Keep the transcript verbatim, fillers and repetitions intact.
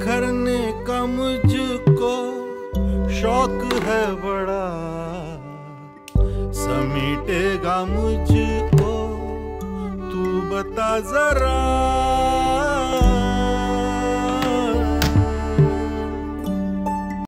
बिखरने का मुझको शौक है बड़ा, समेटेगा मुझको तू बता जरा।